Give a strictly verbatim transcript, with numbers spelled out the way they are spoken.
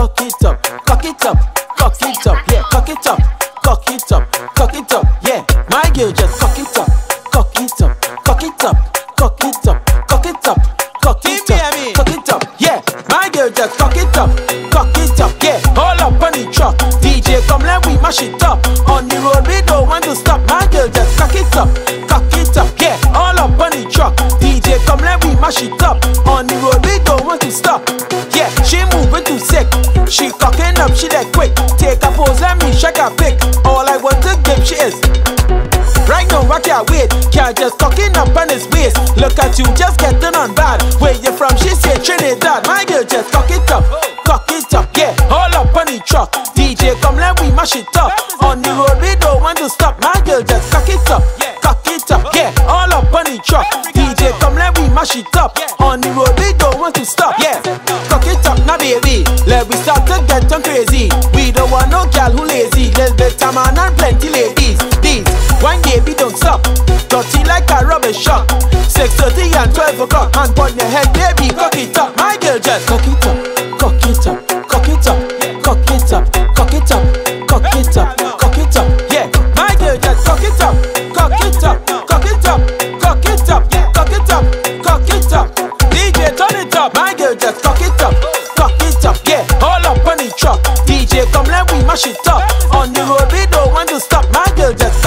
cock it up, cock it up, cock it up, yeah, cock it up, cock it up, cock it up, yeah. My girl just cock it up, cock it up, cock it up, cock it up, cock it up, cock it up, cock it up, yeah. My girl just cock it up, cock it up, yeah. All up on the truck, D J come let we mash it up. On the road we don't want to stop. My girl just cock it up, cock it up, yeah. All up on the truck, D J come let we mash it up. On the road we don't want to stop. Yeah, she moving too sick. She cocking up, she that quick. Take a pose, let me shake her pick. All I want to give she is. Right now I can't wait. Can't just cocking up on his waist. Look at you just getting on bad. Where you from? She say Trinidad. My girl just cock it up, cock it up, yeah. All up on the truck, D J come let we mash it up. On the road we don't want to stop. My girl just cock it up, cock it up, yeah. All up on the truck, D J come let we mash it up. On the road we don't want to stop, yeah. Cock it up now baby, let we start to get on crazy. We don't want no gal who lazy. Little bit of man and plenty ladies. These one baby don't stop, dirty like a rubber shop. Six thirty and twelve o'clock, and put your head baby, cock it up. My girl just cock it up, cock it up, cock it up, cock it up, cock it up, cock it up, cock it up, yeah. My girl just cock it up, cock it up, cock it up, cock it up, cock it up, cock it up. D J turn it up. My girl just cock it up, cock it up, yeah. All up on the truck, D J come let we mash it up. On the road we don't want to stop. My girl just